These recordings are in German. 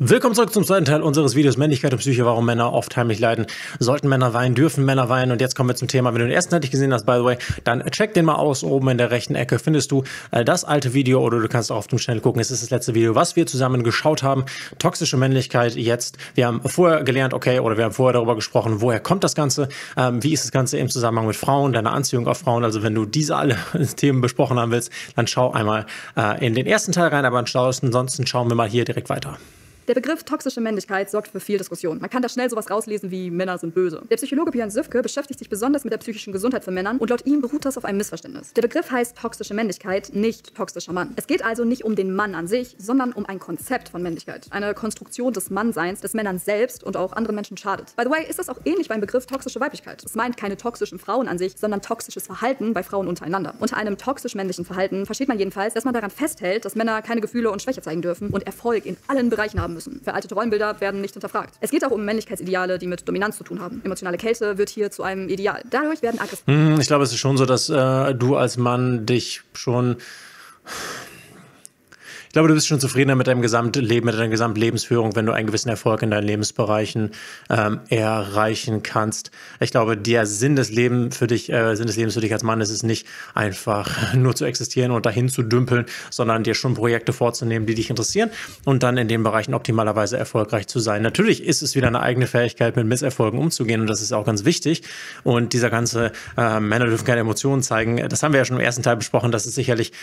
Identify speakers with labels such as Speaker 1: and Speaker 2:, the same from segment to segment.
Speaker 1: Willkommen zurück zum zweiten Teil unseres Videos Männlichkeit und Psyche, warum Männer oft heimlich leiden. Sollten Männer weinen, dürfen Männer weinen? Und jetzt kommen wir zum Thema. Wenn du den ersten Teil nicht gesehen hast, by the way, dann check den mal aus. Oben in der rechten Ecke findest du das alte Video oder du kannst auch auf dem Channel gucken. Es ist das letzte Video, was wir zusammen geschaut haben. Toxische Männlichkeit jetzt. Wir haben vorher gelernt, okay, oder wir haben vorher darüber gesprochen, woher kommt das Ganze? Wie ist das Ganze im Zusammenhang mit Frauen, deiner Anziehung auf Frauen? Also wenn du diese alle Themen besprochen haben willst, dann schau einmal in den ersten Teil rein, aber ansonsten schauen wir mal hier direkt weiter.
Speaker 2: Der Begriff toxische Männlichkeit sorgt für viel Diskussion. Man kann da schnell sowas rauslesen wie Männer sind böse. Der Psychologe Björn Süfke beschäftigt sich besonders mit der psychischen Gesundheit von Männern und laut ihm beruht das auf einem Missverständnis. Der Begriff heißt toxische Männlichkeit, nicht toxischer Mann. Es geht also nicht um den Mann an sich, sondern um ein Konzept von Männlichkeit. Eine Konstruktion des Mannseins, das Männern selbst und auch anderen Menschen schadet. By the way, ist das auch ähnlich beim Begriff toxische Weiblichkeit. Es meint keine toxischen Frauen an sich, sondern toxisches Verhalten bei Frauen untereinander. Unter einem toxisch männlichen Verhalten versteht man jedenfalls, dass man daran festhält, dass Männer keine Gefühle und Schwäche zeigen dürfen und Erfolg in allen Bereichen haben müssen. Veraltete Rollenbilder werden nicht hinterfragt. Es geht auch um Männlichkeitsideale, die mit Dominanz zu tun haben. Emotionale Kälte wird hier zu einem Ideal. Dadurch werden
Speaker 1: Ich glaube, es ist schon so, dass du als Mann dich schon... Ich glaube, du bist schon zufriedener mit deinem Gesamtleben, mit deiner Gesamtlebensführung, wenn du einen gewissen Erfolg in deinen Lebensbereichen erreichen kannst. Ich glaube, der Sinn des Lebens für dich als Mann ist es nicht einfach nur zu existieren und dahin zu dümpeln, sondern dir schon Projekte vorzunehmen, die dich interessieren und dann in den Bereichen optimalerweise erfolgreich zu sein. Natürlich ist es wieder eine eigene Fähigkeit, mit Misserfolgen umzugehen und das ist auch ganz wichtig. Und dieser ganze Männer dürfen keine Emotionen zeigen, das haben wir ja schon im ersten Teil besprochen, das ist sicherlich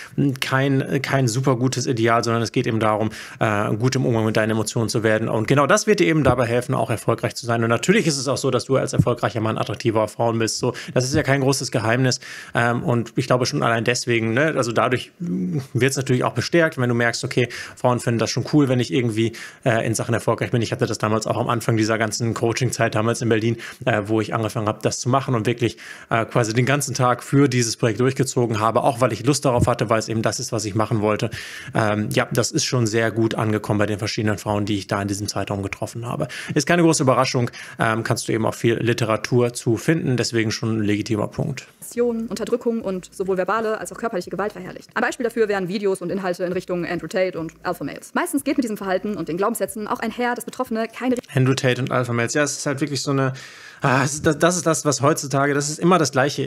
Speaker 1: kein super gutes Ideal, sondern es geht eben darum, gut im Umgang mit deinen Emotionen zu werden. Und genau das wird dir eben dabei helfen, auch erfolgreich zu sein. Und natürlich ist es auch so, dass du als erfolgreicher Mann attraktiver auf Frauen bist. So, das ist ja kein großes Geheimnis. Und ich glaube schon allein deswegen, ne, also dadurch wird es natürlich auch bestärkt, wenn du merkst, okay, Frauen finden das schon cool, wenn ich irgendwie in Sachen erfolgreich bin. Ich hatte das damals auch am Anfang dieser ganzen Coaching-Zeit damals in Berlin, wo ich angefangen habe, das zu machen und wirklich quasi den ganzen Tag für dieses Projekt durchgezogen habe, auch weil ich Lust darauf hatte, weil es eben das ist, was ich machen wollte. Ja, das ist schon sehr gut angekommen bei den verschiedenen Frauen, die ich da in diesem Zeitraum getroffen habe. Ist keine große Überraschung, kannst du eben auch viel Literatur zu finden, deswegen schon ein legitimer Punkt.
Speaker 2: Unterdrückung und sowohl verbale als auch körperliche Gewalt verherrlicht. Ein Beispiel dafür wären Videos und Inhalte in Richtung Andrew Tate und Alpha Males. Meistens geht mit diesem Verhalten und den Glaubenssätzen auch einher, dass Betroffene keine...
Speaker 1: Andrew Tate und Alpha Males, ja, es ist halt wirklich so eine... Das ist das, was heutzutage, das ist immer das Gleiche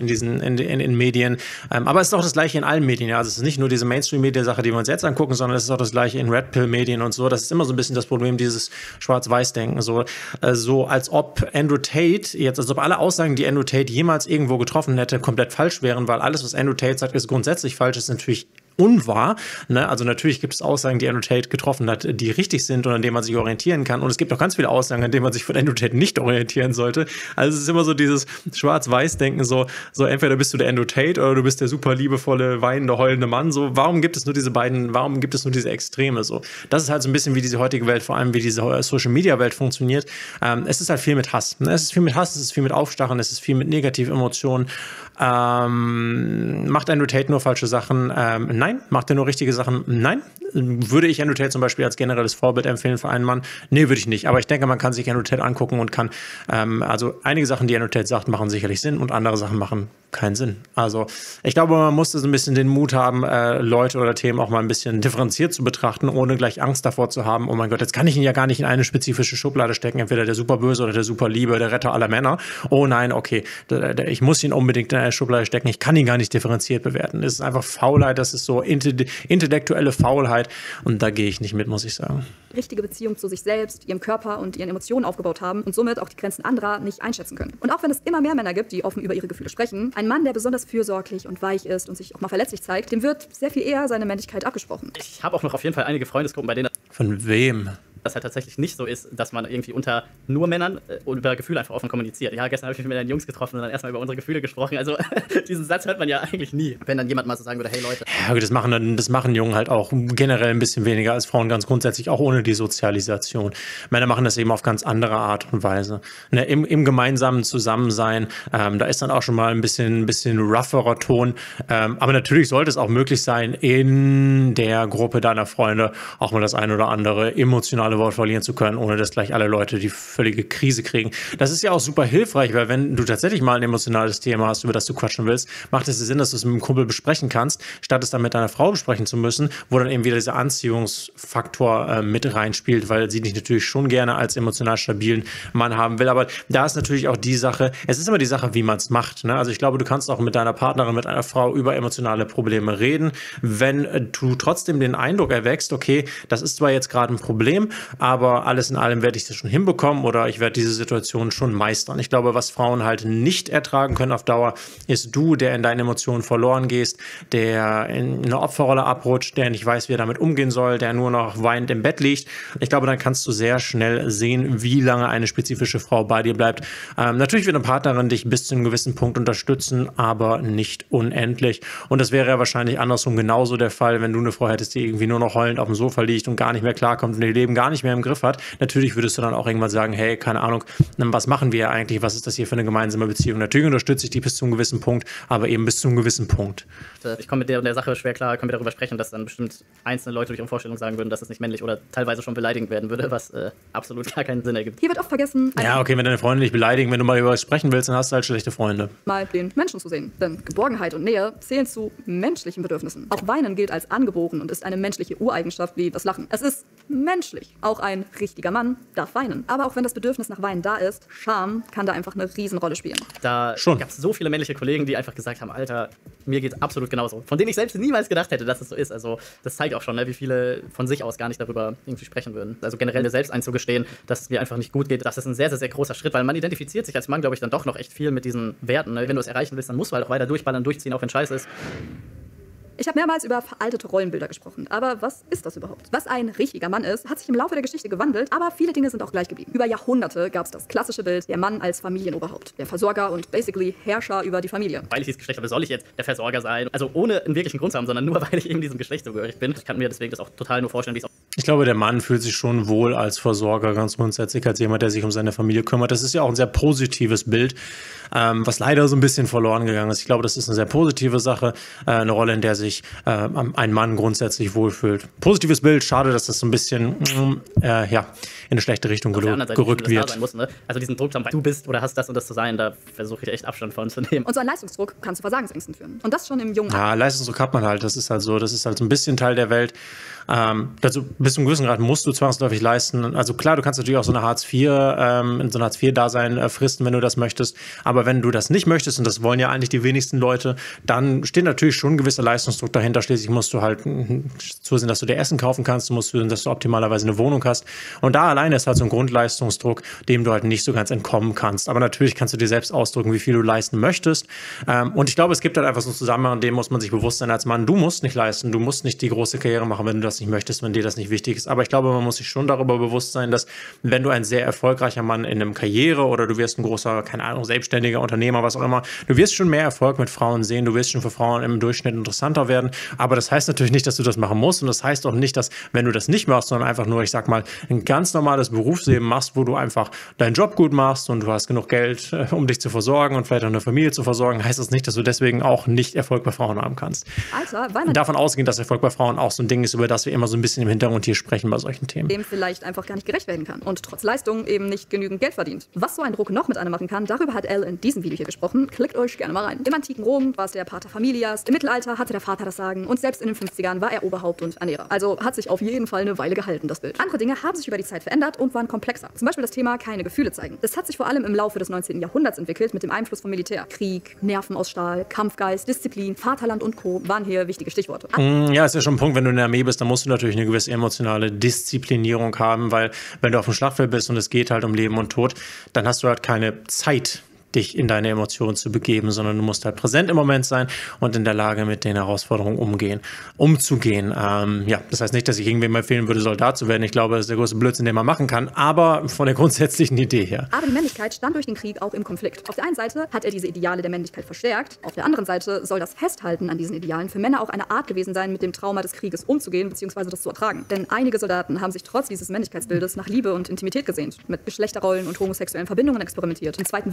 Speaker 1: in Medien, aber es ist auch das Gleiche in allen Medien, ja, also es ist nicht nur diese Mainstream-Media-Sache, die wir uns jetzt angucken, sondern es ist auch das Gleiche in Red-Pill-Medien und so, das ist immer so ein bisschen das Problem, dieses Schwarz-Weiß-Denken, so als ob Andrew Tate, als ob alle Aussagen, die Andrew Tate jemals irgendwo getroffen hätte, komplett falsch wären, weil alles, was Andrew Tate sagt, ist grundsätzlich falsch, ist natürlich unwahr. Ne? Also natürlich gibt es Aussagen, die Andrew Tate getroffen hat, die richtig sind und an denen man sich orientieren kann. Und es gibt auch ganz viele Aussagen, an denen man sich von Andrew Tate nicht orientieren sollte. Also es ist immer so dieses Schwarz-Weiß-Denken, so entweder bist du der Andrew Tate oder du bist der super liebevolle, weinende, heulende Mann. So, warum gibt es nur diese Extreme? So, das ist halt so ein bisschen wie diese heutige Welt, vor allem wie diese Social-Media-Welt funktioniert. Es ist halt viel mit Hass. Ne? Es ist viel mit Hass, es ist viel mit Aufstachen, es ist viel mit negativen Emotionen. Macht Andrew Tate nur falsche Sachen? Nein. Macht er nur richtige Sachen? Nein. Würde ich Andrew Tate zum Beispiel als generelles Vorbild empfehlen für einen Mann? Nee, würde ich nicht. Aber ich denke, man kann sich Andrew Tate angucken und kann, also einige Sachen, die Andrew Tate sagt, machen sicherlich Sinn und andere Sachen machen keinen Sinn. Also ich glaube, man musste so ein bisschen den Mut haben, Leute oder Themen auch mal ein bisschen differenziert zu betrachten, ohne gleich Angst davor zu haben, oh mein Gott, jetzt kann ich ihn ja gar nicht in eine spezifische Schublade stecken, entweder der Superböse oder der Superliebe, der Retter aller Männer. Oh nein, okay, ich muss ihn unbedingt in eine Schublade stecken, ich kann ihn gar nicht differenziert bewerten. Es ist einfach Faulheit, das ist so intellektuelle Faulheit und da gehe ich nicht mit, muss ich sagen.
Speaker 2: Richtige Beziehung zu sich selbst, ihrem Körper und ihren Emotionen aufgebaut haben und somit auch die Grenzen anderer nicht einschätzen können. Und auch wenn es immer mehr Männer gibt, die offen über ihre Gefühle sprechen, ein Mann, der besonders fürsorglich und weich ist und sich auch mal verletzlich zeigt, dem wird sehr viel eher seine Männlichkeit abgesprochen.
Speaker 3: Ich habe auch noch auf jeden Fall einige Freundesgruppen, bei denen
Speaker 1: Von wem?
Speaker 3: das halt tatsächlich nicht so ist, dass man irgendwie unter nur Männern über Gefühle einfach offen kommuniziert. Ja, gestern habe ich mich mit den Jungs getroffen und dann erstmal über unsere Gefühle gesprochen. Also diesen Satz hört man ja eigentlich nie, wenn dann jemand mal so sagen würde, hey Leute.
Speaker 1: Ja, das machen Jungen halt auch generell ein bisschen weniger als Frauen, ganz grundsätzlich, auch ohne die Sozialisation. Männer machen das eben auf ganz andere Art und Weise. Ne, im gemeinsamen Zusammensein, da ist dann auch schon mal ein bisschen rougherer Ton. Aber natürlich sollte es auch möglich sein, in der Gruppe deiner Freunde auch mal das ein oder andere emotionale emotionale Wort verlieren zu können, ohne dass gleich alle Leute die völlige Krise kriegen. Das ist ja auch super hilfreich, weil wenn du tatsächlich mal ein emotionales Thema hast, über das du quatschen willst, macht es Sinn, dass du es mit einem Kumpel besprechen kannst, statt es dann mit deiner Frau besprechen zu müssen, wo dann eben wieder dieser Anziehungsfaktor mit reinspielt, weil sie dich natürlich schon gerne als emotional stabilen Mann haben will. Aber da ist natürlich auch die Sache, es ist immer die Sache, wie man es macht. Ne? Also ich glaube, du kannst auch mit deiner Partnerin, mit einer Frau über emotionale Probleme reden, wenn du trotzdem den Eindruck erwächst, okay, das ist zwar jetzt gerade ein Problem, aber alles in allem werde ich das schon hinbekommen oder ich werde diese Situation schon meistern. Ich glaube, was Frauen halt nicht ertragen können auf Dauer, ist du, der in deinen Emotionen verloren gehst, der in eine Opferrolle abrutscht, der nicht weiß, wie er damit umgehen soll, der nur noch weinend im Bett liegt. Ich glaube, dann kannst du sehr schnell sehen, wie lange eine spezifische Frau bei dir bleibt. Natürlich wird eine Partnerin dich bis zu einem gewissen Punkt unterstützen, aber nicht unendlich. Und das wäre ja wahrscheinlich andersrum genauso der Fall, wenn du eine Frau hättest, die irgendwie nur noch heulend auf dem Sofa liegt und gar nicht mehr klarkommt und ihr Leben gar nicht mehr im Griff hat. Natürlich würdest du dann auch irgendwann sagen, hey, keine Ahnung, was machen wir eigentlich? Was ist das hier für eine gemeinsame Beziehung? Natürlich unterstütze ich die bis zu einem gewissen Punkt, aber eben bis zu einem gewissen Punkt.
Speaker 3: Ich komme mit der Sache schwer klar, können wir darüber sprechen, dass dann bestimmt einzelne Leute durch ihre Vorstellung sagen würden, dass es nicht männlich oder teilweise schon beleidigend werden würde, was absolut gar keinen Sinn ergibt.
Speaker 2: Hier wird oft vergessen,
Speaker 1: Ja, okay, wenn deine Freunde dich beleidigen, wenn du mal über was sprechen willst, dann hast du halt schlechte Freunde.
Speaker 2: mal den Menschen zu sehen. Denn Geborgenheit und Nähe zählen zu menschlichen Bedürfnissen. Auch Weinen gilt als angeboren und ist eine menschliche Ureigenschaft wie das Lachen. Es ist menschlich. Auch ein richtiger Mann darf weinen. Aber auch wenn das Bedürfnis nach Weinen da ist, Scham kann da einfach eine Riesenrolle spielen.
Speaker 3: Da gab es so viele männliche Kollegen, die einfach gesagt haben, Alter, mir geht's absolut genauso. Von denen ich selbst niemals gedacht hätte, dass es so ist. Also das zeigt auch schon, ne, wie viele von sich aus gar nicht darüber irgendwie sprechen würden. Also generell mir selbst einzugestehen, dass es mir einfach nicht gut geht, das ist ein sehr, sehr, sehr großer Schritt, weil man identifiziert sich als Mann, glaube ich, dann doch noch echt viel mit diesen Werten. Ne? Wenn du es erreichen willst, dann musst du halt auch weiter durchballern, durchziehen, auch wenn scheiße ist.
Speaker 2: Ich habe mehrmals über veraltete Rollenbilder gesprochen, aber was ist das überhaupt? Was ein richtiger Mann ist, hat sich im Laufe der Geschichte gewandelt, aber viele Dinge sind auch gleich geblieben. Über Jahrhunderte gab es das klassische Bild, der Mann als Familienoberhaupt, der Versorger und basically Herrscher über die Familie.
Speaker 3: Weil ich dieses Geschlecht habe, soll ich jetzt der Versorger sein? Also ohne einen wirklichen Grund zu haben, sondern nur, weil ich eben diesem Geschlecht zugehörig bin. Ich kann mir deswegen das auch total nur vorstellen, wie es auch...
Speaker 1: Ich glaube, der Mann fühlt sich schon wohl als Versorger, ganz grundsätzlich, als jemand, der sich um seine Familie kümmert. Das ist ja auch ein sehr positives Bild, was leider so ein bisschen verloren gegangen ist. Ich glaube, das ist eine sehr positive Sache, eine Rolle, in der sich ein Mann grundsätzlich wohlfühlt. Positives Bild, schade, dass das so ein bisschen in eine schlechte Richtung gerückt wird.
Speaker 3: Sein muss, ne? Also diesen Druck zu haben, du bist oder hast das und das zu sein, da versuche ich echt Abstand von zu nehmen.
Speaker 2: Und so ein Leistungsdruck kann zu Versagensängsten führen. Und das schon im jungen Alter.
Speaker 1: Ja, Leistungsdruck hat man halt, das ist halt so ein bisschen Teil der Welt. Also bis zu einem gewissen Grad musst du zwangsläufig leisten. Also klar, du kannst natürlich auch so eine Hartz-IV-Dasein fristen, wenn du das möchtest. Aber wenn du das nicht möchtest, und das wollen ja eigentlich die wenigsten Leute, dann steht natürlich schon ein gewisser Leistungsdruck dahinter. Schließlich musst du halt zusehen, dass du dir Essen kaufen kannst, du musst zusehen, dass du optimalerweise eine Wohnung hast. Und da alleine ist halt so ein Grundleistungsdruck, dem du halt nicht so ganz entkommen kannst. Aber natürlich kannst du dir selbst ausdrücken, wie viel du leisten möchtest. Und ich glaube, es gibt halt einfach so einen Zusammenhang, in dem muss man sich bewusst sein als Mann, du musst nicht leisten, du musst nicht die große Karriere machen, wenn du das nicht möchtest, wenn dir das nicht wichtig ist. Aber ich glaube, man muss sich schon darüber bewusst sein, dass wenn du ein sehr erfolgreicher Mann in einem Karriere oder du wirst ein großer, keine Ahnung, selbstständiger Unternehmer, was auch immer, du wirst schon mehr Erfolg mit Frauen sehen, du wirst schon für Frauen im Durchschnitt interessanter werden. Aber das heißt natürlich nicht, dass du das machen musst und das heißt auch nicht, dass, wenn du das nicht machst, sondern einfach nur, ich sag mal, ein ganz normales Berufsleben machst, wo du einfach deinen Job gut machst und du hast genug Geld, um dich zu versorgen und vielleicht auch eine Familie zu versorgen, heißt das nicht, dass du deswegen auch nicht Erfolg bei Frauen haben kannst.
Speaker 2: Alter, weil man
Speaker 1: davon ausgehen, dass Erfolg bei Frauen auch so ein Ding ist, über das wir immer so ein bisschen im Hintergrund hier sprechen bei solchen Themen.
Speaker 2: Dem vielleicht einfach gar nicht gerecht werden kann und trotz Leistung eben nicht genügend Geld verdient. Was so ein Druck noch mit einem machen kann, darüber hat Elle in diesem Video hier gesprochen. Klickt euch gerne mal rein. Im antiken Rom war es der Pater Familias, im Mittelalter hatte der Vater das Sagen und selbst in den 50ern war er Oberhaupt und Ernährer. Also hat sich auf jeden Fall eine Weile gehalten, das Bild. Andere Dinge haben sich über die Zeit verändert und waren komplexer. Zum Beispiel das Thema keine Gefühle zeigen. Das hat sich vor allem im Laufe des 19. Jahrhunderts entwickelt mit dem Einfluss vom Militär. Krieg, Nerven aus Stahl, Kampfgeist, Disziplin, Vaterland und Co. waren hier wichtige Stichworte.
Speaker 1: Ja, ist ja schon ein Punkt, wenn du in der Armee bist, dann musst du natürlich eine gewisse emotionale Disziplinierung haben, weil wenn du auf dem Schlachtfeld bist und es geht halt um Leben und Tod, dann hast du halt keine Zeit, dich in deine Emotionen zu begeben, sondern du musst halt präsent im Moment sein und in der Lage, mit den Herausforderungen umzugehen. Das heißt nicht, dass ich irgendwem empfehlen würde, Soldat zu werden. Ich glaube, das ist der größte Blödsinn, den man machen kann, aber von der grundsätzlichen Idee her.
Speaker 2: Aber die Männlichkeit stand durch den Krieg auch im Konflikt. Auf der einen Seite hat er diese Ideale der Männlichkeit verstärkt, auf der anderen Seite soll das Festhalten an diesen Idealen für Männer auch eine Art gewesen sein, mit dem Trauma des Krieges umzugehen bzw. das zu ertragen. Denn einige Soldaten haben sich trotz dieses Männlichkeitsbildes nach Liebe und Intimität gesehnt, mit Geschlechterrollen und homosexuellen Verbindungen experimentiert. Im Zweiten Weltkrieg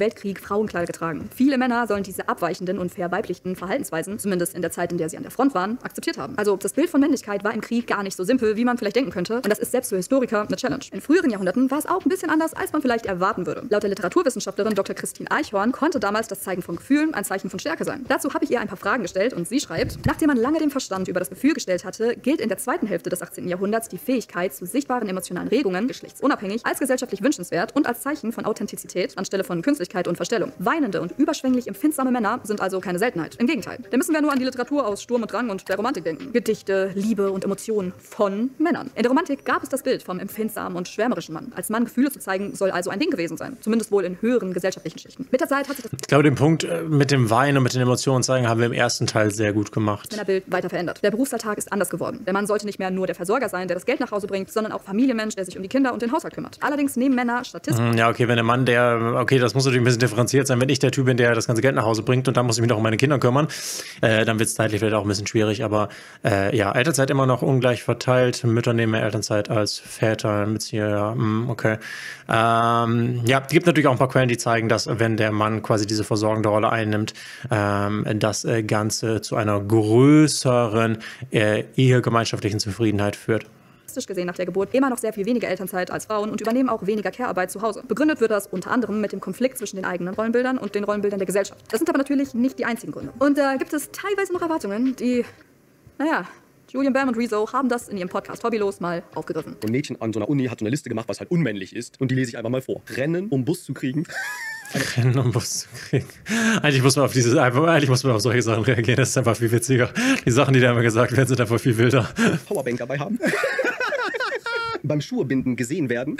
Speaker 2: Frauenkleider getragen. Viele Männer sollen diese abweichenden und verweiblichten Verhaltensweisen, zumindest in der Zeit, in der sie an der Front waren, akzeptiert haben. Also das Bild von Männlichkeit war im Krieg gar nicht so simpel, wie man vielleicht denken könnte. Und das ist selbst für Historiker eine Challenge. In früheren Jahrhunderten war es auch ein bisschen anders, als man vielleicht erwarten würde. Laut der Literaturwissenschaftlerin Dr. Christine Eichhorn konnte damals das Zeigen von Gefühlen ein Zeichen von Stärke sein. Dazu habe ich ihr ein paar Fragen gestellt und sie schreibt, nachdem man lange den Verstand über das Gefühl gestellt hatte, gilt in der zweiten Hälfte des 18. Jahrhunderts die Fähigkeit zu sichtbaren emotionalen Regungen, geschlechtsunabhängig, als gesellschaftlich wünschenswert und als Zeichen von Authentizität anstelle von Künstlichkeit und Verstellung. Weinende und überschwänglich empfindsame Männer sind also keine Seltenheit. Im Gegenteil. Da müssen wir nur an die Literatur aus Sturm und Drang und der Romantik denken. Gedichte, Liebe und Emotionen von Männern. In der Romantik gab es das Bild vom empfindsamen und schwärmerischen Mann. Als Mann Gefühle zu zeigen, soll also ein Ding gewesen sein. Zumindest wohl in höheren gesellschaftlichen Schichten. Mit der Zeit hat sich das
Speaker 1: Ich glaube, den Punkt mit dem Weinen und mit den Emotionen zeigen, haben wir im ersten Teil sehr gut gemacht.
Speaker 2: Männerbild weiter verändert. Der Berufsalltag ist anders geworden. Der Mann sollte nicht mehr nur der Versorger sein, der das Geld nach Hause bringt, sondern auch Familienmensch, der sich um die Kinder und den Haushalt kümmert. Allerdings nehmen Männer statistisch.
Speaker 1: Ja, okay, wenn der Mann, okay, das muss natürlich ein bisschen differenziert sein. Wenn ich der Typ bin, der das ganze Geld nach Hause bringt und dann muss ich mich noch um meine Kinder kümmern, dann wird es zeitlich vielleicht auch ein bisschen schwierig. Aber ja, Elternzeit immer noch ungleich verteilt. Mütter nehmen mehr Elternzeit als Väter. Ja, okay. Ja, es gibt natürlich auch ein paar Quellen, die zeigen, dass wenn der Mann quasi diese versorgende Rolle einnimmt, das Ganze zu einer größeren ehegemeinschaftlichen Zufriedenheit führt.
Speaker 2: Gesehen nach der Geburt immer noch sehr viel weniger Elternzeit als Frauen und übernehmen auch weniger Care-Arbeit zu Hause. Begründet wird das unter anderem mit dem Konflikt zwischen den eigenen Rollenbildern und den Rollenbildern der Gesellschaft. Das sind aber natürlich nicht die einzigen Gründe. Und da gibt es teilweise noch Erwartungen, die, naja, Julian Bam und Rezo haben das in ihrem Podcast Hobbylos mal aufgegriffen.
Speaker 4: Ein Mädchen an so einer Uni hat so eine Liste gemacht, was halt unmännlich ist. Und die lese ich einfach mal vor. Rennen, um Bus zu kriegen.
Speaker 1: Rennen, um Bus zu kriegen. Eigentlich muss man auf solche Sachen reagieren. Das ist einfach viel witziger. Die Sachen, die da immer gesagt werden, sind einfach viel wilder.
Speaker 4: Powerbank dabei haben. Beim Schuhebinden gesehen werden.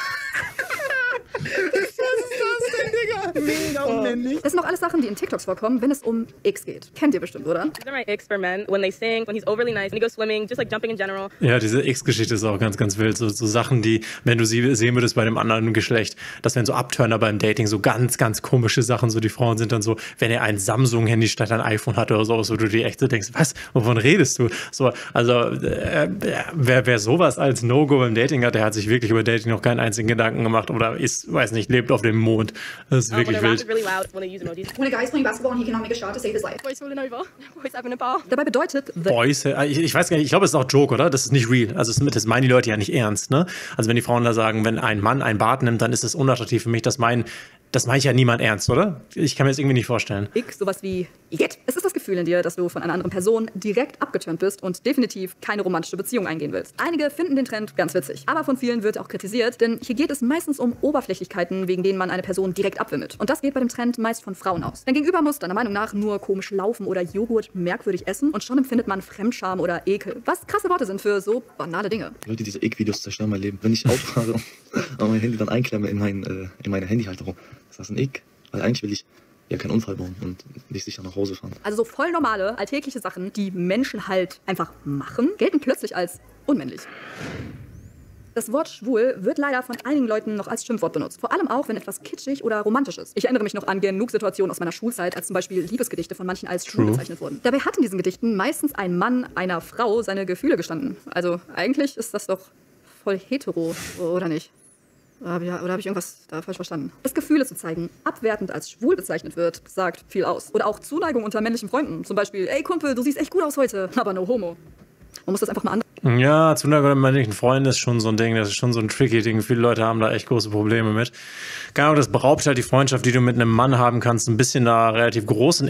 Speaker 5: Mega unmännlich.
Speaker 2: Das sind noch alles Sachen, die in TikToks vorkommen, wenn es um X geht. Kennt ihr bestimmt, oder?
Speaker 5: These are my icks for men. When they sing, when he's overly nice, when he goes swimming, just like jumping in general.
Speaker 1: Ja, diese X-Geschichte ist auch ganz, ganz wild. So Sachen, die, wenn du sie sehen würdest bei dem anderen Geschlecht, das wären so Abturner beim Dating, so ganz, ganz komische Sachen. So die Frauen sind dann so, wenn er ein Samsung-Handy statt ein iPhone hat oder sowas, wo du dir echt so denkst, was, wovon redest du? So, also, wer sowas als No-Go beim Dating hat, der hat sich wirklich über Dating noch keinen einzigen Gedanken gemacht oder ist, weiß nicht, lebt auf dem Mond. Das ist wirklich wild.
Speaker 5: Really loud when they use emojis.
Speaker 2: When a guy is playing basketball and he cannot make a shot to save his life.
Speaker 5: Boys rolling over. Boys having a bar.
Speaker 2: Dabei bedeutet
Speaker 1: Boys, ich weiß gar nicht, ich glaube, es ist auch Joke, oder? Das ist nicht real. Also das meinen die Leute ja nicht ernst, ne? Also wenn die Frauen da sagen, wenn ein Mann ein Bad nimmt, dann ist es unattraktiv für mich. Das meine ich ja niemand ernst, oder? Ich kann mir das irgendwie nicht vorstellen.
Speaker 2: X sowas wie Igitt. Es ist das Gefühl in dir, dass du von einer anderen Person direkt abgeturnt bist und definitiv keine romantische Beziehung eingehen willst. Einige finden den Trend ganz witzig, aber von vielen wird auch kritisiert, denn hier geht es meistens um Oberflächlichkeiten, wegen denen man eine Person direkt abwimmelt. Und das geht bei dem Trend meist von Frauen aus. Dein Gegenüber muss deiner Meinung nach nur komisch laufen oder Joghurt merkwürdig essen und schon empfindet man Fremdscham oder Ekel. Was krasse Worte sind für so banale Dinge.
Speaker 6: Leute, diese Ick-Videos zerstören mein Leben. Wenn ich Auto fahre und mein Handy dann einklemme in meine Handyhalterung, ist das ein Ick? Weil eigentlich will ich ja keinen Unfall bauen und nicht sicher nach Hause fahren.
Speaker 2: Also so voll normale, alltägliche Sachen, die Menschen halt einfach machen, gelten plötzlich als unmännlich. Das Wort schwul wird leider von einigen Leuten noch als Schimpfwort benutzt. Vor allem auch, wenn etwas kitschig oder romantisch ist. Ich erinnere mich noch an genug Situationen aus meiner Schulzeit, als zum Beispiel Liebesgedichte von manchen als schwul bezeichnet wurden. Dabei hat in diesen Gedichten meistens ein Mann einer Frau seine Gefühle gestanden. Also eigentlich ist das doch voll hetero, oder nicht? Oder habe ich irgendwas da falsch verstanden? Das Gefühle zu zeigen, abwertend als schwul bezeichnet wird, sagt viel aus. Oder auch Zuneigung unter männlichen Freunden. Zum Beispiel, ey Kumpel, du siehst echt gut aus heute, aber no homo. Man muss das einfach mal anders.
Speaker 1: Ja, Zuneigung unter männlichen Freunden ist schon so ein Ding, das ist schon so ein tricky Ding. Viele Leute haben da echt große Probleme mit. Genau, das beraubt halt die Freundschaft, die du mit einem Mann haben kannst, ein bisschen einer relativ großen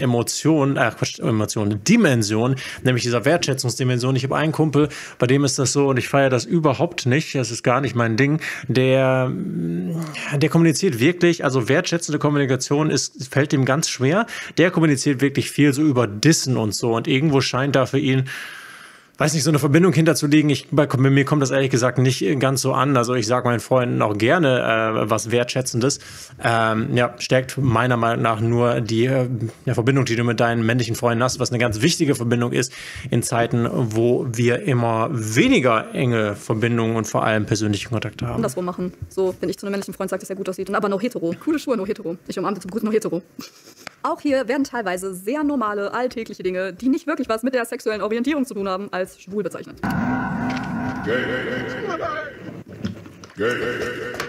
Speaker 1: Dimension, nämlich dieser Wertschätzungsdimension. Ich habe einen Kumpel, bei dem ist das so, und ich feiere das überhaupt nicht, das ist gar nicht mein Ding, der kommuniziert wirklich, also wertschätzende Kommunikation fällt ihm ganz schwer. Der kommuniziert wirklich viel so über Dissen und so, und irgendwo scheint da für ihn, weiß nicht, so eine Verbindung hinterzulegen. Bei mir kommt das ehrlich gesagt nicht ganz so an. Also ich sage meinen Freunden auch gerne was Wertschätzendes. Ja, stärkt meiner Meinung nach nur die Verbindung, die du mit deinen männlichen Freunden hast, was eine ganz wichtige Verbindung ist in Zeiten, wo wir immer weniger enge Verbindungen und vor allem persönliche Kontakte haben.
Speaker 2: Andersrum machen. So, wenn ich zu einem männlichen Freund sage, dass er gut aussieht. Und aber no hetero. Coole Schuhe, no hetero. Ich umarmte zum Guten no hetero. Auch hier werden teilweise sehr normale, alltägliche Dinge, die nicht wirklich was mit der sexuellen Orientierung zu tun haben, als schwul bezeichnet.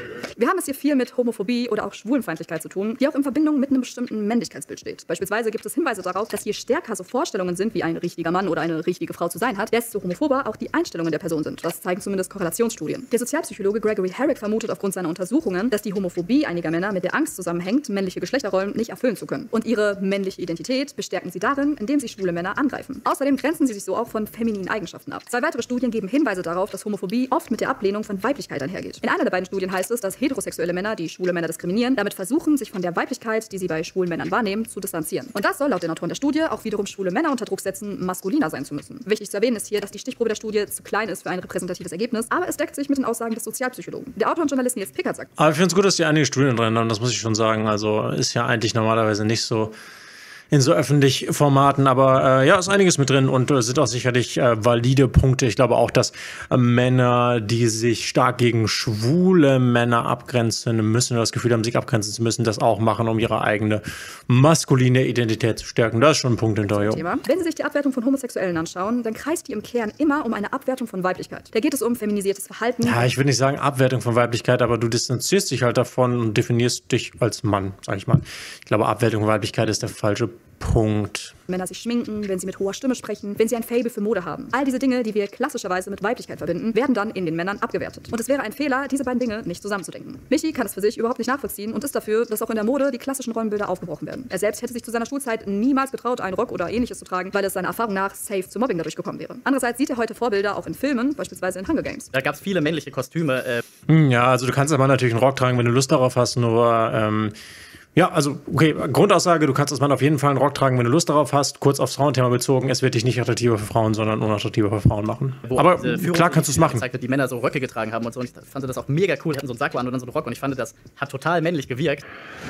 Speaker 2: Wir haben es hier viel mit Homophobie oder auch Schwulenfeindlichkeit zu tun, die auch in Verbindung mit einem bestimmten Männlichkeitsbild steht. Beispielsweise gibt es Hinweise darauf, dass je stärker so Vorstellungen sind, wie ein richtiger Mann oder eine richtige Frau zu sein hat, desto homophober auch die Einstellungen der Person sind. Das zeigen zumindest Korrelationsstudien. Der Sozialpsychologe Gregory Herrick vermutet aufgrund seiner Untersuchungen, dass die Homophobie einiger Männer mit der Angst zusammenhängt, männliche Geschlechterrollen nicht erfüllen zu können. Und ihre männliche Identität bestärken sie darin, indem sie schwule Männer angreifen. Außerdem grenzen sie sich so auch von femininen Eigenschaften ab. 2 weitere Studien geben Hinweise darauf, dass Homophobie oft mit der Ablehnung von Weiblichkeit einhergeht. In einer der beiden Studien heißt es, dass heterosexuelle Männer, die schwule Männer diskriminieren, damit versuchen, sich von der Weiblichkeit, die sie bei schwulen Männern wahrnehmen, zu distanzieren. Und das soll laut den Autoren der Studie auch wiederum schwule Männer unter Druck setzen, maskuliner sein zu müssen. Wichtig zu erwähnen ist hier, dass die Stichprobe der Studie zu klein ist für ein repräsentatives Ergebnis, aber es deckt sich mit den Aussagen des Sozialpsychologen. Der Autor und Journalist Nils Pickard sagt:
Speaker 1: Aber ich finde es gut, dass die einige Studien drin haben, das muss ich schon sagen. Also ist ja eigentlich normalerweise nicht so in so öffentlich Formaten, aber ja, ist einiges mit drin und sind auch sicherlich valide Punkte. Ich glaube auch, dass Männer, die sich stark gegen schwule Männer abgrenzen müssen oder das Gefühl haben, sich abgrenzen zu müssen, das auch machen, um ihre eigene maskuline Identität zu stärken. Das ist schon ein Punkt hinterher.
Speaker 2: Wenn Sie sich die Abwertung von Homosexuellen anschauen, dann kreist die im Kern immer um eine Abwertung von Weiblichkeit. Da geht es um feminisiertes Verhalten.
Speaker 1: Ja, ich würde nicht sagen Abwertung von Weiblichkeit, aber du distanzierst dich halt davon und definierst dich als Mann, sag ich mal. Ich glaube, Abwertung von Weiblichkeit ist der falsche Punkt.
Speaker 2: Männer sich schminken, wenn sie mit hoher Stimme sprechen, wenn sie ein Faible für Mode haben. All diese Dinge, die wir klassischerweise mit Weiblichkeit verbinden, werden dann in den Männern abgewertet. Und es wäre ein Fehler, diese beiden Dinge nicht zusammenzudenken. Michi kann es für sich überhaupt nicht nachvollziehen und ist dafür, dass auch in der Mode die klassischen Rollenbilder aufgebrochen werden. Er selbst hätte sich zu seiner Schulzeit niemals getraut, einen Rock oder ähnliches zu tragen, weil es seiner Erfahrung nach safe zu Mobbing dadurch gekommen wäre. Andererseits sieht er heute Vorbilder auch in Filmen, beispielsweise in Hunger Games.
Speaker 3: Da gab es viele männliche Kostüme.
Speaker 1: Ja, also du kannst aber natürlich einen Rock tragen, wenn du Lust darauf hast, nur ja, also, okay, Grundaussage, du kannst als Mann auf jeden Fall einen Rock tragen, wenn du Lust darauf hast. Kurz aufs Frauenthema bezogen, es wird dich nicht attraktiver für Frauen, sondern unattraktiver für Frauen machen. Aber klar kannst du es machen.
Speaker 3: Gezeigt wird, die Männer so Röcke getragen haben und so. Und ich fand das auch mega cool. Die hatten so einen Sakko an und dann so einen Rock. Und ich fand, das hat total männlich gewirkt.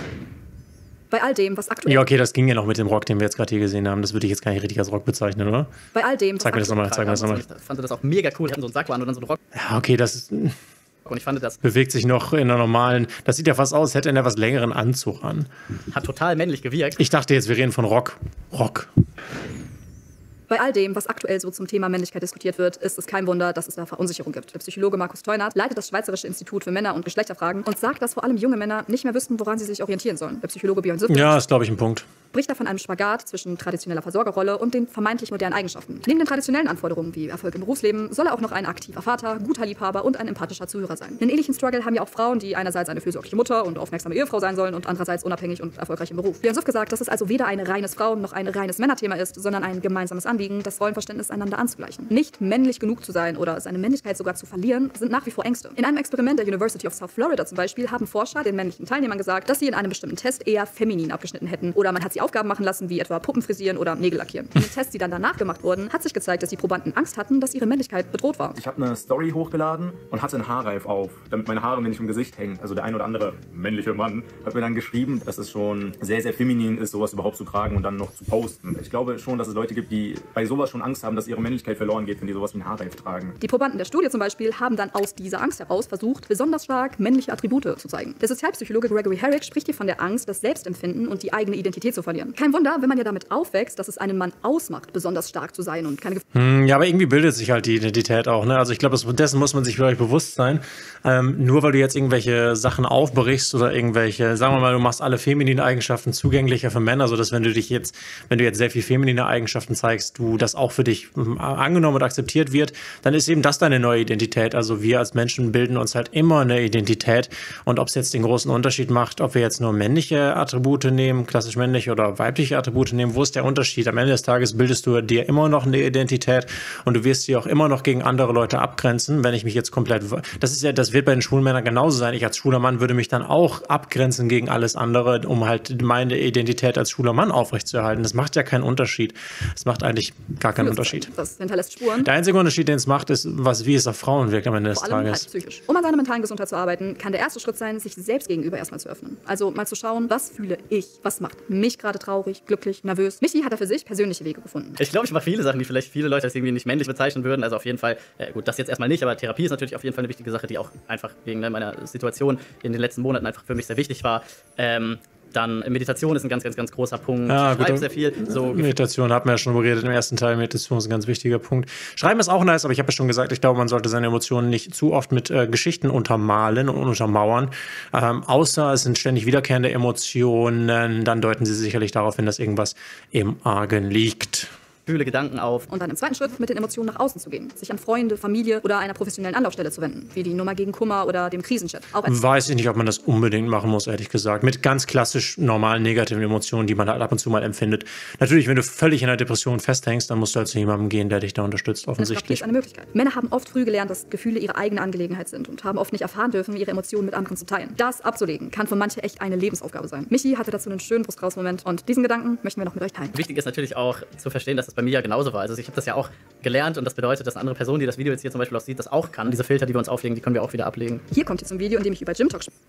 Speaker 2: Bei all dem, was aktuell...
Speaker 1: Ja, okay, das ging ja noch mit dem Rock, den wir jetzt gerade hier gesehen haben. Das würde ich jetzt gar nicht richtig als Rock bezeichnen, oder?
Speaker 2: Bei all dem, was
Speaker 1: Zeig mir das nochmal, zeig mir das nochmal.
Speaker 3: Ich fand das auch mega cool. Die hatten so einen Sakko an und dann so einen Rock.
Speaker 1: Ja, okay, das ist...
Speaker 3: Und ich fand, das
Speaker 1: bewegt sich noch in einer normalen... Das sieht ja fast aus, hätte er einen etwas längeren Anzug an.
Speaker 3: Hat total männlich gewirkt.
Speaker 1: Ich dachte jetzt, wir reden von Rock. Rock.
Speaker 2: Bei all dem, was aktuell so zum Thema Männlichkeit diskutiert wird, ist es kein Wunder, dass es da Verunsicherung gibt. Der Psychologe Markus Teunert leitet das Schweizerische Institut für Männer- und Geschlechterfragen und sagt, dass vor allem junge Männer nicht mehr wüssten, woran sie sich orientieren sollen. Der Psychologe Björn Süffel
Speaker 1: Ja, ist, glaube ich, ein Punkt.
Speaker 2: spricht da von einem Spagat zwischen traditioneller Versorgerrolle und den vermeintlich modernen Eigenschaften. Neben den traditionellen Anforderungen wie Erfolg im Berufsleben soll er auch noch ein aktiver Vater, guter Liebhaber und ein empathischer Zuhörer sein. Einen ähnlichen Struggle haben ja auch Frauen, die einerseits eine fürsorgliche Mutter und aufmerksame Ehefrau sein sollen und andererseits unabhängig und erfolgreich im Beruf. Björn Süffel sagt, dass es also weder ein reines Frauen- noch ein reines Männerthema ist, sondern ein gemeinsames Anliegen, das Rollenverständnis einander anzugleichen. Nicht männlich genug zu sein oder seine Männlichkeit sogar zu verlieren, sind nach wie vor Ängste. In einem Experiment der University of South Florida zum Beispiel haben Forscher den männlichen Teilnehmern gesagt, dass sie in einem bestimmten Test eher feminin abgeschnitten hätten oder man hat sie Aufgaben machen lassen, wie etwa Puppen frisieren oder Nägel lackieren. In den Tests, die dann danach gemacht wurden, hat sich gezeigt, dass die Probanden Angst hatten, dass ihre Männlichkeit bedroht war.
Speaker 7: Ich habe eine Story hochgeladen und hatte einen Haarreif auf, damit meine Haare mir nicht im Gesicht hängen. Also der ein oder andere männliche Mann hat mir dann geschrieben, dass es schon sehr, sehr feminin ist, sowas überhaupt zu tragen und dann noch zu posten. Ich glaube schon, dass es Leute gibt, die bei sowas schon Angst haben, dass ihre Männlichkeit verloren geht, wenn die sowas wie einen Haarreif tragen.
Speaker 2: Die Probanden der Studie zum Beispiel haben dann aus dieser Angst heraus versucht, besonders stark männliche Attribute zu zeigen. Der Sozialpsychologe Gregory Herrick spricht hier von der Angst, das Selbstempfinden und die eigene Identität zu verlieren. Kein Wunder, wenn man ja damit aufwächst, dass es einen Mann ausmacht, besonders stark zu sein und keine
Speaker 1: Ja, aber irgendwie bildet sich halt die Identität auch, ne? Also ich glaube, dessen muss man sich vielleicht bewusst sein. Nur weil du jetzt irgendwelche Sachen aufbrichst oder irgendwelche, sagen wir mal, du machst alle femininen Eigenschaften zugänglicher für Männer, sodass wenn du jetzt sehr viel feminine Eigenschaften zeigst, du das auch für dich angenommen und akzeptiert wird, dann ist eben das deine neue Identität. Also wir als Menschen bilden uns halt immer eine Identität und ob es jetzt den großen Unterschied macht, ob wir jetzt nur männliche Attribute nehmen, klassisch männliche oder weibliche Attribute nehmen, wo ist der Unterschied? Am Ende des Tages bildest du dir immer noch eine Identität und du wirst sie auch immer noch gegen andere Leute abgrenzen, wenn ich mich jetzt komplett, das wird bei den schwulen Männern genauso sein. Ich als schwuler Mann würde mich dann auch abgrenzen gegen alles andere, um halt meine Identität als schwuler Mann aufrechtzuerhalten. Das macht ja keinen Unterschied. Das macht eigentlich gar keinen Unterschied.
Speaker 2: Das hinterlässt Spuren.
Speaker 1: Der einzige Unterschied, den es macht, ist, wie es auf Frauen wirkt am Ende des
Speaker 2: Vor allem
Speaker 1: Tages.
Speaker 2: halt psychisch. Um an seiner mentalen Gesundheit zu arbeiten, kann der erste Schritt sein, sich selbst gegenüber erstmal zu öffnen. Also mal zu schauen, was fühle ich? Was macht mich gerade traurig, glücklich, nervös? Michi hat da für sich persönliche Wege gefunden.
Speaker 3: Ich glaube, ich mache viele Sachen, die vielleicht viele Leute als irgendwie nicht männlich bezeichnen würden. Also auf jeden Fall, gut, das jetzt erstmal nicht, aber Therapie ist natürlich auf jeden Fall eine wichtige Sache, die auch einfach wegen meiner Situation in den letzten Monaten einfach für mich sehr wichtig war. Dann Meditation ist ein ganz, ganz, ganz großer Punkt.
Speaker 1: Ja,
Speaker 3: Schreibt
Speaker 1: gut,
Speaker 3: sehr viel. So
Speaker 1: Meditation hatten wir ja schon geredet im ersten Teil. Meditation ist ein ganz wichtiger Punkt. Schreiben ist auch nice, aber ich habe ja schon gesagt, ich glaube, man sollte seine Emotionen nicht zu oft mit Geschichten untermalen und untermauern. Außer es sind ständig wiederkehrende Emotionen, dann deuten sie sicherlich darauf hin, dass irgendwas im Argen liegt.
Speaker 3: Fühle Gedanken auf.
Speaker 2: Und dann im zweiten Schritt mit den Emotionen nach außen zu gehen. Sich an Freunde, Familie oder einer professionellen Anlaufstelle zu wenden. Wie die Nummer gegen Kummer oder dem Krisenchat. Auch als
Speaker 1: Weiß ich nicht, ob man das unbedingt machen muss, ehrlich gesagt. Mit ganz klassisch normalen negativen Emotionen, die man halt ab und zu mal empfindet. Natürlich, wenn du völlig in einer Depression festhängst, dann musst du halt zu jemandem gehen, der dich da unterstützt, offensichtlich.
Speaker 2: Das ist eine Möglichkeit. Männer haben oft früh gelernt, dass Gefühle ihre eigene Angelegenheit sind und haben oft nicht erfahren dürfen, ihre Emotionen mit anderen zu teilen. Das abzulegen kann für manche echt eine Lebensaufgabe sein. Michi hatte dazu einen schönen Frust-Raus-Moment und diesen Gedanken möchten wir noch mit euch teilen.
Speaker 3: Wichtig ist natürlich auch zu verstehen, dass das bei mir ja genauso war. Also ich habe das ja auch gelernt und das bedeutet, dass eine andere Person, die das Video jetzt hier zum Beispiel auch sieht, das auch kann. Diese Filter, die wir uns auflegen, die können wir auch wieder ablegen.
Speaker 2: Hier kommt jetzt ein Video, in dem ich über Gym Talk spreche.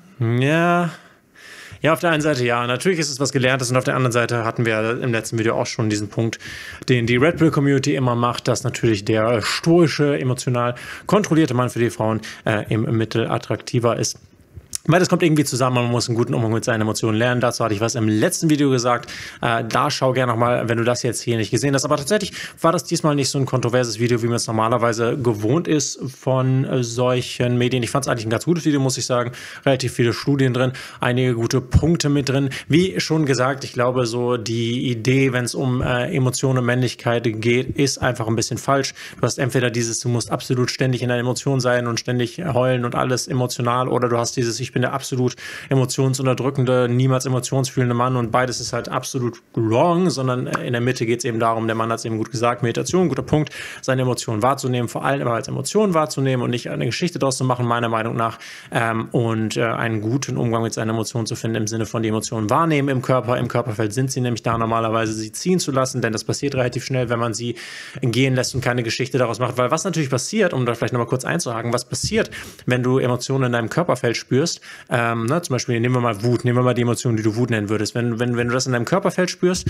Speaker 1: Ja. Ja, auf der einen Seite ja, natürlich ist es was Gelerntes und auf der anderen Seite hatten wir im letzten Video auch schon diesen Punkt, den die Red Pill Community immer macht, dass natürlich der stoische, emotional kontrollierte Mann für die Frauen im Mittel attraktiver ist. Weil das kommt irgendwie zusammen, man muss einen guten Umgang mit seinen Emotionen lernen. Dazu hatte ich was im letzten Video gesagt. Da schau gerne nochmal, wenn du das jetzt hier nicht gesehen hast. Aber tatsächlich war das diesmal nicht so ein kontroverses Video, wie man es normalerweise gewohnt ist von solchen Medien. Ich fand es eigentlich ein ganz gutes Video, muss ich sagen. Relativ viele Studien drin, einige gute Punkte mit drin. Wie schon gesagt, ich glaube, so die Idee, wenn es um Emotionen und Männlichkeit geht, ist einfach ein bisschen falsch. Du hast entweder dieses, du musst absolut ständig in deinen Emotionen sein und ständig heulen und alles emotional, oder du hast dieses, ich bin der absolut emotionsunterdrückende, niemals emotionsfühlende Mann, und beides ist halt absolut wrong, sondern in der Mitte geht es eben darum, der Mann hat es eben gut gesagt, Meditation, guter Punkt, seine Emotionen wahrzunehmen, vor allem aber als Emotionen wahrzunehmen und nicht eine Geschichte daraus zu machen, meiner Meinung nach, und einen guten Umgang mit seinen Emotionen zu finden, im Sinne von die Emotionen wahrnehmen im Körper. Im Körperfeld sind sie nämlich da normalerweise, sie ziehen zu lassen, denn das passiert relativ schnell, wenn man sie gehen lässt und keine Geschichte daraus macht, weil was natürlich passiert, um da vielleicht nochmal kurz einzuhaken, was passiert, wenn du Emotionen in deinem Körperfeld spürst, zum Beispiel nehmen wir mal Wut, nehmen wir mal die Emotion, die du Wut nennen würdest. Wenn du das in deinem Körperfeld spürst,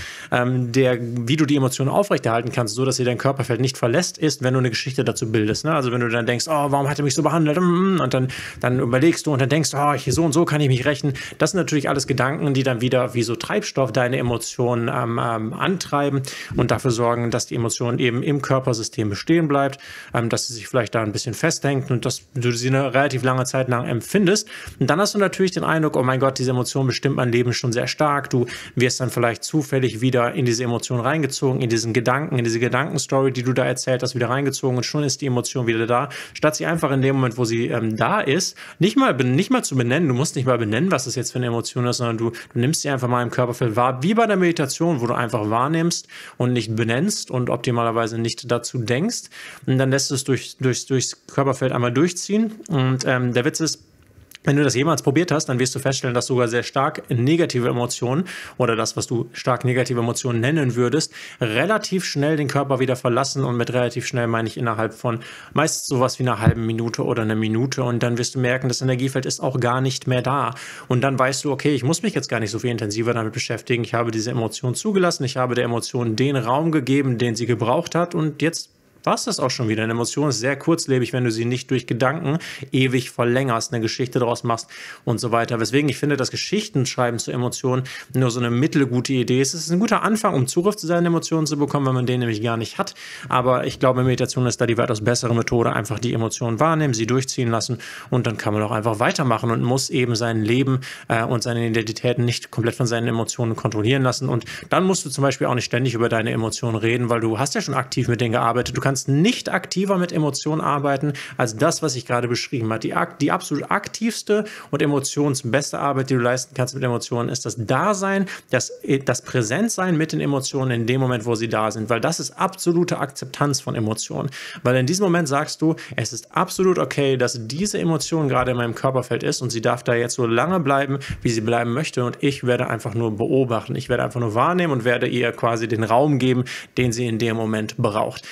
Speaker 1: wie du die Emotionen aufrechterhalten kannst, so dass sie dein Körperfeld nicht verlässt, ist, wenn du eine Geschichte dazu bildest. Ne? Also wenn du dann denkst, oh, warum hat er mich so behandelt? Und dann überlegst du und dann denkst, oh, so und so kann ich mich rächen. Das sind natürlich alles Gedanken, die dann wieder wie so Treibstoff deine Emotionen antreiben und dafür sorgen, dass die Emotion eben im Körpersystem bestehen bleibt, dass sie sich vielleicht da ein bisschen festhängt und dass du sie eine relativ lange Zeit lang empfindest. Und dann hast du natürlich den Eindruck, oh mein Gott, diese Emotion bestimmt mein Leben schon sehr stark. Du wirst dann vielleicht zufällig wieder in diese Emotion reingezogen, in diesen Gedanken, in diese Gedankenstory, die du da erzählt hast, wieder reingezogen, und schon ist die Emotion wieder da. Statt sie einfach in dem Moment, wo sie da ist, nicht mal zu benennen, du musst nicht mal benennen, was das jetzt für eine Emotion ist, sondern du nimmst sie einfach mal im Körperfeld wahr, wie bei der Meditation, wo du einfach wahrnimmst und nicht benennst und optimalerweise nicht dazu denkst. Und dann lässt du es durchs Körperfeld einmal durchziehen. Und der Witz ist, wenn du das jemals probiert hast, dann wirst du feststellen, dass sogar sehr stark negative Emotionen oder das, was du stark negative Emotionen nennen würdest, relativ schnell den Körper wieder verlassen, und mit relativ schnell meine ich innerhalb von meist sowas wie einer halben Minute oder einer Minute, und dann wirst du merken, das Energiefeld ist auch gar nicht mehr da, und dann weißt du, okay, ich muss mich jetzt gar nicht so viel intensiver damit beschäftigen, ich habe diese Emotion zugelassen, ich habe der Emotion den Raum gegeben, den sie gebraucht hat, und jetzt war es das auch schon wieder. Eine Emotion ist sehr kurzlebig, wenn du sie nicht durch Gedanken ewig verlängerst, eine Geschichte daraus machst und so weiter. Weswegen ich finde, dass Geschichtenschreiben zu Emotionen nur so eine mittelgute Idee ist. Es ist ein guter Anfang, um Zugriff zu seinen Emotionen zu bekommen, wenn man den nämlich gar nicht hat. Aber ich glaube, Meditation ist da die weitaus bessere Methode. Einfach die Emotionen wahrnehmen, sie durchziehen lassen, und dann kann man auch einfach weitermachen und muss eben sein Leben und seine Identitäten nicht komplett von seinen Emotionen kontrollieren lassen. Und dann musst du zum Beispiel auch nicht ständig über deine Emotionen reden, weil du hast ja schon aktiv mit denen gearbeitet. Du kannst nicht aktiver mit Emotionen arbeiten als das, was ich gerade beschrieben habe. Die absolut aktivste und emotionsbeste Arbeit, die du leisten kannst mit Emotionen, ist das Dasein, das Präsentsein mit den Emotionen in dem Moment, wo sie da sind, weil das ist absolute Akzeptanz von Emotionen. Weil in diesem Moment sagst du, es ist absolut okay, dass diese Emotion gerade in meinem Körperfeld ist, und sie darf da jetzt so lange bleiben, wie sie bleiben möchte, und ich werde einfach nur beobachten, ich werde einfach nur wahrnehmen und werde ihr quasi den Raum geben, den sie in dem Moment braucht.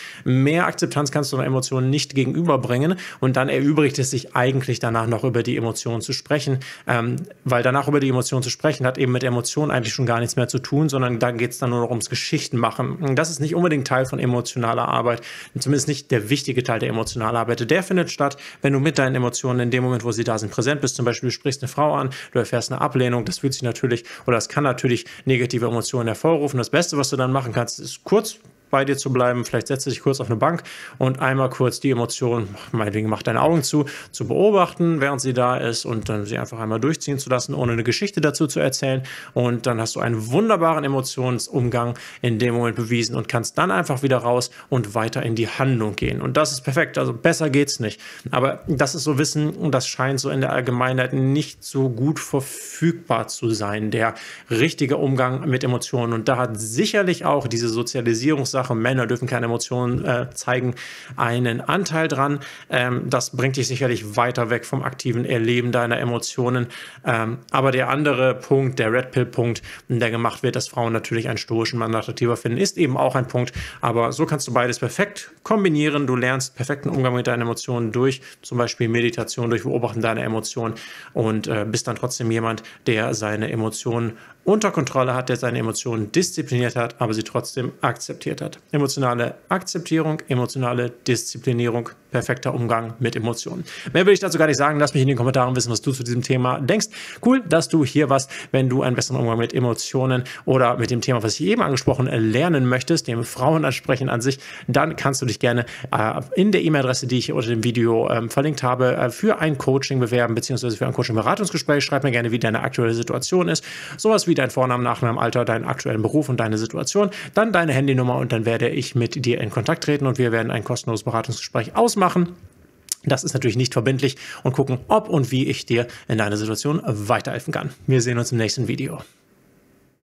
Speaker 1: mehr Akzeptanz kannst du einer Emotion nicht gegenüberbringen und dann erübrigt es sich eigentlich danach noch über die Emotion zu sprechen, weil danach über die Emotion zu sprechen hat eben mit Emotionen eigentlich schon gar nichts mehr zu tun, sondern da geht es dann nur noch ums Geschichtenmachen. Und das ist nicht unbedingt Teil von emotionaler Arbeit, zumindest nicht der wichtige Teil der emotionalen Arbeit. Der findet statt, wenn du mit deinen Emotionen in dem Moment, wo sie da sind, präsent bist. Zum Beispiel, du sprichst eine Frau an, du erfährst eine Ablehnung, das fühlt sich natürlich, oder das kann natürlich negative Emotionen hervorrufen. Das Beste, was du dann machen kannst, ist kurz bei dir zu bleiben, vielleicht setzt du dich kurz auf eine Bank und einmal kurz die Emotion, meinetwegen mach deine Augen zu beobachten, während sie da ist und dann sie einfach einmal durchziehen zu lassen, ohne eine Geschichte dazu zu erzählen und dann hast du einen wunderbaren Emotionsumgang in dem Moment bewiesen und kannst dann einfach wieder raus und weiter in die Handlung gehen und das ist perfekt, also besser geht's nicht, aber das ist so Wissen und das scheint so in der Allgemeinheit nicht so gut verfügbar zu sein, der richtige Umgang mit Emotionen und da hat sicherlich auch diese Sozialisierungssache, Männer dürfen keine Emotionen zeigen, einen Anteil dran. Das bringt dich sicherlich weiter weg vom aktiven Erleben deiner Emotionen. Aber der andere Punkt, der Red Pill-Punkt, der gemacht wird, dass Frauen natürlich einen stoischen Mann attraktiver finden, ist eben auch ein Punkt. Aber so kannst du beides perfekt kombinieren. Du lernst perfekten Umgang mit deinen Emotionen durch zum Beispiel Meditation, durch Beobachten deiner Emotionen und bist dann trotzdem jemand, der seine Emotionen unter Kontrolle hat, der seine Emotionen diszipliniert hat, aber sie trotzdem akzeptiert hat. Emotionale Akzeptierung, emotionale Disziplinierung, perfekter Umgang mit Emotionen. Mehr will ich dazu gar nicht sagen. Lass mich in den Kommentaren wissen, was du zu diesem Thema denkst. Cool, dass du hier warst. Wenn du einen besseren Umgang mit Emotionen oder mit dem Thema, was ich eben angesprochen, lernen möchtest, dem Frauen ansprechen an sich, dann kannst du dich gerne in der E-Mail-Adresse, die ich hier unter dem Video verlinkt habe, für ein Coaching bewerben, beziehungsweise für ein Coaching-Beratungsgespräch. Schreib mir gerne, wie deine aktuelle Situation ist. Sowas wie dein Vornamen, Nachnamen, Alter, deinen aktuellen Beruf und deine Situation. Dann deine Handynummer und dann werde ich mit dir in Kontakt treten und wir werden ein kostenloses Beratungsgespräch ausmachen. Das ist natürlich nicht verbindlich und gucken, ob und wie ich dir in deiner Situation weiterhelfen kann. Wir sehen uns im nächsten Video.